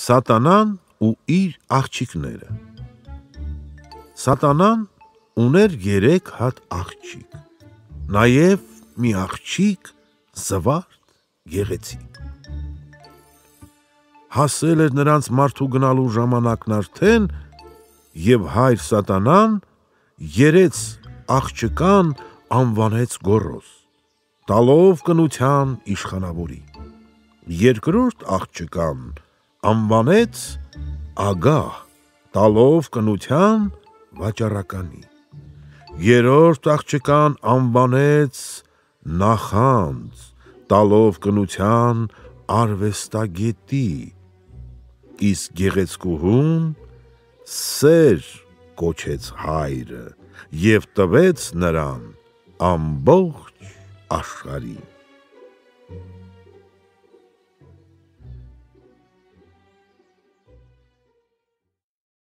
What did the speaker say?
Սատանան ու իր աղջիկները։ Սատանան ուներ 3 հատ աղջիկ, նաև մի աղջիկ զվարթ գեղեցիկ։ Հասել էր նրանց մարդու գնալու ժամանակն արդեն, և հայր Սատանան երեց աղջկան անվանեց Գոռոզ, տալով կնության իշխանավորի։ Երկրորդ աղջկան անվանեց Ագահ, տալով կնության վաճառականի։ Երրորդ աղջկան անվանեց Նախանձ, տալով կնության արվեստագետի, իսկ գեղեցկուհուն Սեր կոչեց հայրը և տվեց նրան ամբողջ աշխարհին։